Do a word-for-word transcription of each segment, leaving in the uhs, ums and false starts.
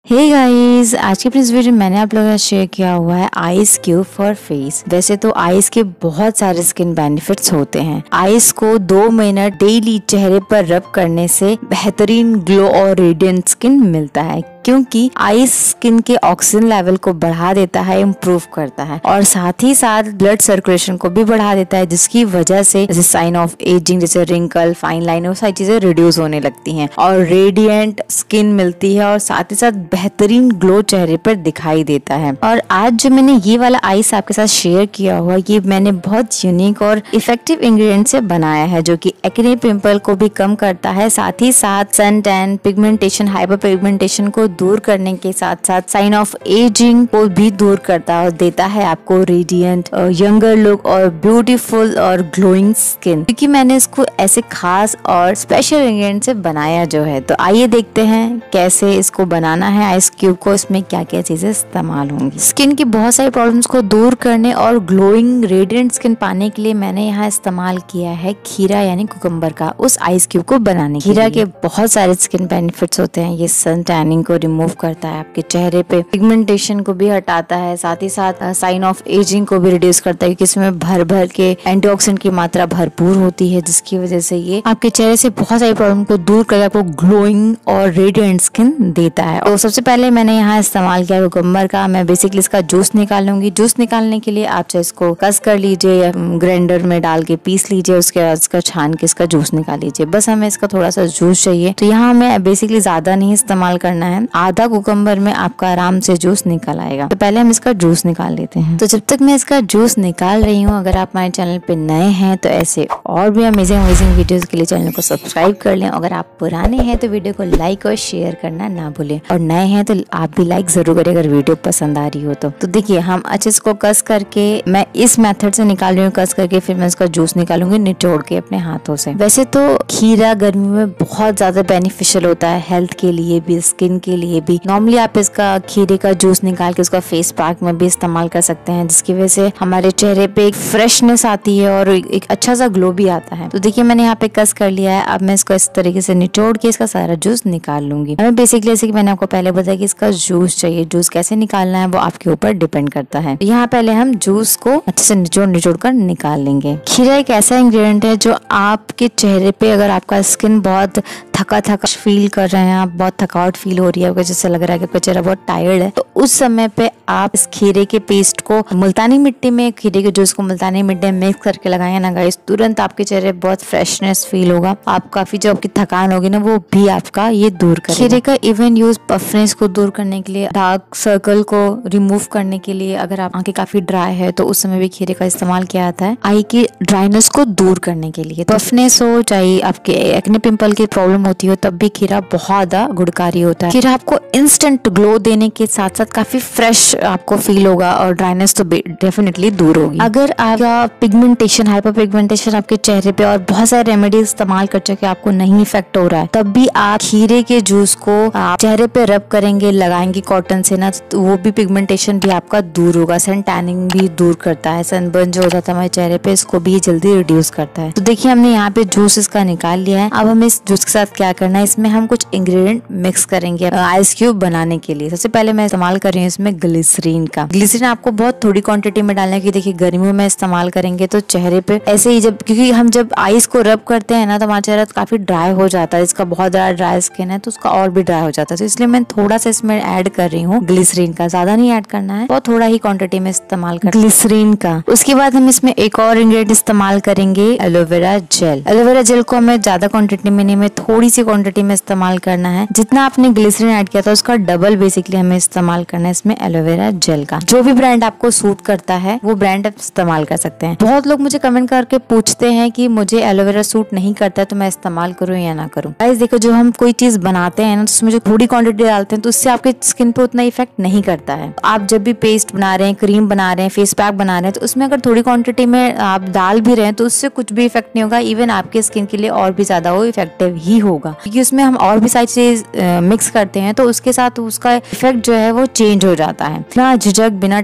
Hey guys, आज की इस वीडियो में मैंने आप लोगों का शेयर किया हुआ है आइस क्यूब फॉर फेस। वैसे तो आइस के बहुत सारे स्किन बेनिफिट्स होते हैं। आइस को दो मिनट डेली चेहरे पर रब करने से बेहतरीन ग्लो और रेडियंट स्किन मिलता है, क्योंकि आइस स्किन के ऑक्सीजन लेवल को बढ़ा देता है, इम्प्रूव करता है और साथ ही साथ ब्लड सर्कुलेशन को भी बढ़ा देता है, जिसकी वजह से जैसे साइन ऑफ एजिंग जैसे रिंकल, फाइन लाइन, वो सारी चीजें रिड्यूस होने लगती हैं और रेडियंट स्किन मिलती है और साथ ही साथ बेहतरीन ग्लो चेहरे पर दिखाई देता है। और आज जो मैंने ये वाला आइस आपके साथ शेयर किया हुआ, ये मैंने बहुत यूनिक और इफेक्टिव इंग्रेडिएंट से बनाया है, जो कि एक्ने पिंपल को भी कम करता है, साथ ही साथ sun tan, pigmentation, hyper pigmentation को दूर करने के साथ साथ साइन ऑफ एजिंग को भी दूर करता है और देता है आपको रेडियंट, यंगर लुक और ब्यूटीफुल और ग्लोइंग स्किन। क्योंकि मैंने इसको ऐसे खास और स्पेशल इंग्रेडिएंट से बनाया जो है, तो आइए देखते हैं कैसे इसको बनाना है आइस क्यूब को, इसमें क्या क्या चीजें इस्तेमाल होंगी। स्किन की बहुत सारी प्रॉब्लम्स को दूर करने और ग्लोइंग रेडियंट स्किन पाने के लिए मैंने यहाँ इस्तेमाल किया है खीरा यानी कुकुम्बर का उस आइस क्यूब को बनाने के लिए। खीरा के बहुत सारे स्किन बेनिफिट्स होते हैं। ये सन टैनिंग को रिमूव करता है, आपके चेहरे पे पिगमेंटेशन को भी हटाता है, साथ ही साथ साइन ऑफ एजिंग को भी रिड्यूस करता है, क्योंकि इसमें भर भर के एंटीऑक्सीडेंट की मात्रा भरपूर होती है, जिसकी वजह से ये आपके चेहरे से बहुत सारी प्रॉब्लम को दूर करके आपको ग्लोइंग और रेडियंट स्किन देता है। और सबसे पहले मैंने यहाँ इस्तेमाल किया कुकुम्बर का। मैं बेसिकली इसका जूस निकाल लूंगी। जूस निकालने के लिए आप चाहे इसको कस कर लीजिए या ग्राइंडर में डाल के पीस लीजिए, उसके बाद इसका छान के इसका जूस निकाल लीजिए। बस हमें इसका थोड़ा सा जूस चाहिए, तो यहाँ हमें बेसिकली ज्यादा नहीं इस्तेमाल करना है। आधा कुकुम्बर में आपका आराम से जूस निकल आएगा। तो पहले हम इसका जूस निकाल लेते हैं। तो जब तक मैं इसका जूस निकाल रही हूँ, अगर आप हमारे चैनल पे नए हैं तो ऐसे और भी अमेजिंग अमेजिंग वीडियोस के लिए चैनल को सब्सक्राइब कर लें। अगर आप पुराने हैं तो वीडियो को लाइक और शेयर करना ना भूलें, और नए हैं तो आप भी लाइक जरूर करें अगर वीडियो पसंद आ रही हो तो। तो देखिए, हम अच्छे इसको कस करके, मैं इस मेथड से निकाल रही हूँ कस करके, फिर मैं इसका जूस निकालूंगी निचोड़ के अपने हाथों से। वैसे तो खीरा गर्मी में बहुत ज्यादा बेनिफिशियल होता है, हेल्थ के लिए भी, स्किन के लिए भी। नॉर्मली आप इसका खीरे का जूस निकाल के उसका फेस पैक में भी इस्तेमाल कर सकते हैं, जिसकी वजह से हमारे चेहरे पे एक फ्रेशनेस आती है और एक अच्छा सा ग्लो भी आता है। तो देखिए, मैंने यहाँ पे कस कर लिया है। अब मैं इसको इस तरीके से निचोड़ के इसका सारा जूस निकाल लूंगी। हमें बेसिकली, जैसे कि मैंने आपको पहले बताया कि इसका जूस चाहिए, जूस कैसे निकालना है वो आपके ऊपर डिपेंड करता है। यहाँ पहले हम जूस को अच्छे से निचोड़ निचोड़ कर निकाल लेंगे। खीरा एक ऐसा इंग्रेडिएंट है जो आपके चेहरे पे, अगर आपका स्किन बहुत थका थका फील कर रहे हैं, आप बहुत थकावट फील हो रही है, जैसे लग रहा है कि आपका चेहरा बहुत टायर्ड है, तो उस समय पे आप इस खीरे के पेस्ट को मुल्तानी मिट्टी में, खीरे के जूस को मुल्तानी मिट्टी में मिक्स करके लगाएंगे ना गाइस, तुरंत आपके चेहरे बहुत फ्रेशनेस फील होगा। आप काफी जो आपकी थकान होगी ना, वो भी आपका ये दूर करेगा। खीरे का इवन यूज पफनेस को दूर करने के लिए, डार्क सर्कल को रिमूव करने के लिए, अगर आप आंखें काफी ड्राई है तो उस समय भी खीरे का इस्तेमाल किया जाता है, आई की ड्राइनेस को दूर करने के लिए। पफनेस हो, चाहे आपके एक्ने पिंपल की प्रॉब्लम होती हो, तब भी खीरा बहुत ज्यादा गुणकारी होता है। खीरा आपको इंस्टेंट ग्लो देने के साथ साथ काफी फ्रेश आपको फील होगा और ड्राइनेस तो डेफिनेटली दूर होगी। अगर आपका पिगमेंटेशन, हाइपर पिगमेंटेशन आपके चेहरे पे और बहुत सारे रेमेडीज इस्तेमाल कर चुके आपको नहीं इफेक्ट हो रहा है, तब भी आप खीरे के जूस को आप चेहरे पे रब करेंगे, लगाएंगे कॉटन से ना, तो वो भी पिगमेंटेशन भी आपका दूर होगा। सन टैनिंग भी दूर करता है, सनबर्न जो होता था हमारे चेहरे पे, इसको भी जल्दी रिड्यूस करता है। तो देखिए, हमने यहाँ पे जूस इसका निकाल लिया है। अब हमें इस जूस के साथ क्या करना है, इसमें हम कुछ इंग्रेडिएंट मिक्स करेंगे आइस क्यूब बनाने के लिए। सबसे पहले मैं इस्तेमाल कर रही हूँ इसमें ग्लिसरीन का। ग्लिसरीन आपको बहुत थोड़ी क्वांटिटी में डालना है, कि देखिए गर्मियों में इस्तेमाल करेंगे तो चेहरे पे ऐसे ही, जब क्योंकि हम जब आइस को रब करते हैं ना, तो हमारा चेहरा काफी ड्राई हो जाता है। इसका बहुत ज्यादा ड्राई स्किन है तो उसका और भी ड्राई हो जाता है, तो इसलिए मैं थोड़ा सा इसमें ऐड कर रही हूँ ग्लिसरीन का। ज्यादा नहीं ऐड करना है, बहुत थोड़ा ही क्वांटिटी में इस्तेमाल कर ग्लिसरीन का। उसके बाद हम इसमें एक और इंग्रेडिएंट इस्तेमाल करेंगे, एलोवेरा जेल। एलोवेरा जेल को हमें ज्यादा क्वांटिटी में नहीं, हमें थोड़ी सी क्वांटिटी में इस्तेमाल करना है। जितना आपने ग्लिसरीन ऐड किया था उसका डबल बेसिकली हमें इस्तेमाल करना है इसमें एलोवेरा जेल का। जो भी ब्रांड आपको सूट करता है वो ब्रांड आप इस्तेमाल कर सकते हैं। बहुत लोग मुझे कमेंट करके पूछते हैं कि मुझे एलोवेरा सूट नहीं करता है तो मैं इस्तेमाल करूँ या ना करूँ। गाइस देखो, जो हम कोई चीज बनाते हैं ना, तो उसमें जो थोड़ी क्वांटिटी डालते हैं तो उससे आपके स्किन पे उतना इफेक्ट नहीं करता है। आप जब भी पेस्ट बना रहे हैं, क्रीम बना रहे हैं, फेस पैक बना रहे हैं, तो उसमें अगर थोड़ी क्वांटिटी में आप डाल भी रहे हैं तो उससे कुछ भी इफेक्ट नहीं होगा। इवन आपके स्किन के लिए और भी ज्यादा वो इफेक्टिव ही होगा, क्योंकि उसमें हम और भी सारी चीज मिक्स करते हैं, तो उसके साथ उसका इफेक्ट जो है वो चेंज हो जाता है। बिना झिझक, बिना टेंशन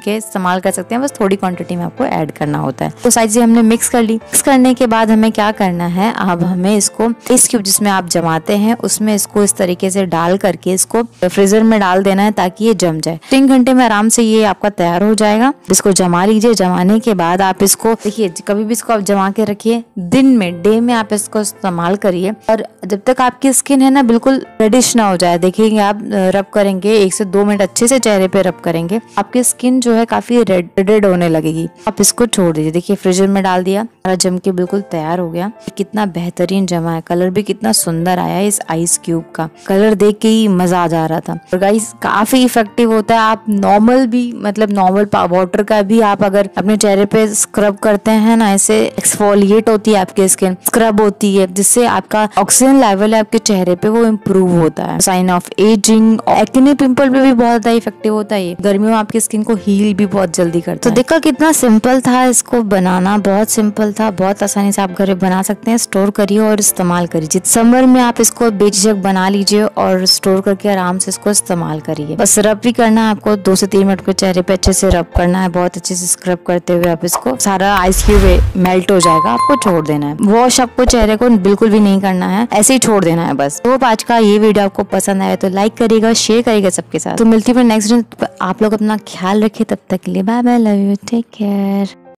के इस्तेमाल कर सकते हैं, बस थोड़ी क्वांटिटी में आपको ऐड करना होता है। तो सारी चीजें हमने मिक्स कर ली। मिक्स करने के बाद हमें क्या करना है, अब हमें इसको आइस क्यूब जिसमें आप जमाते हैं उसमें इसको इस तरीके से डाल करके इसको फ्रीजर में डाल देना है ताकि ये जम जाए। तीन घंटे में आराम से ये आपका तैयार हो जाएगा। इसको जमा लीजिए। जमाने के बाद आप इसको देखिए, कभी भी इसको आप जमा के रखिए, दिन में डे में आप इसको इस्तेमाल करिए और जब तक आपकी स्किन है ना बिल्कुल रेडिश ना हो जाए। देखिए आप रब करेंगे, एक से दो मिनट अच्छे से चेहरे पे रब करेंगे, आपकी स्किन जो है काफी रेड रेड होने लगेगी। आप इसको छोड़ दीजिए। देखिए फ्रीजर में डाल दिया, जम के बिल्कुल तैयार हो गया। कितना बेहतरीन जमा है, कलर भी कितना सुंदर आया है। इस आइस क्यूब का कलर देख के ही मजा आ जा रहा था। और गाइस काफी इफेक्टिव होता है। आप नॉर्मल भी मतलब नॉर्मल वाटर का भी आप अगर अपने चेहरे पे स्क्रब करते हैं ना, ऐसे एक्सफोलिएट होती है आपकी स्किन, स्क्रब होती है, जिससे आपका ऑक्सीजन लेवल है आपके चेहरे पे वो इम्प्रूव होता है। Sign of ageing, acne pimple पे भी बहुत ज्यादा इफेक्टिव होता है। गर्मियों में आपकी स्किन को हील भी बहुत जल्दी करता है। तो देखा कितना सिंपल था इसको बनाना, बहुत सिंपल था, बहुत आसानी से आप घर में बना सकते हैं। स्टोर करिए और इस्तेमाल करिए। समर में आप इसको बेझिझक बना लीजिए और स्टोर करके आराम से इसको इस्तेमाल करिए। बस रब भी करना है आपको, दो से तीन मिनट पे चेहरे पे अच्छे से रब करना है। बहुत अच्छे से स्क्रब करते हुए आप इसको सारा आइस क्यूब मेल्ट हो जाएगा, आपको छोड़ देना है। वॉश आपको चेहरे को बिल्कुल भी नहीं करना है, ऐसे ही छोड़ देना है बस। तो आज का ये वीडियो आपको पसंद आया तो लाइक करिएगा, शेयर करिएगा सबके साथ। तो मिलती है नेक्स्ट दिन। आप लोग अपना ख्याल रखिए, तब तक के लिए bye bye, love you, take care.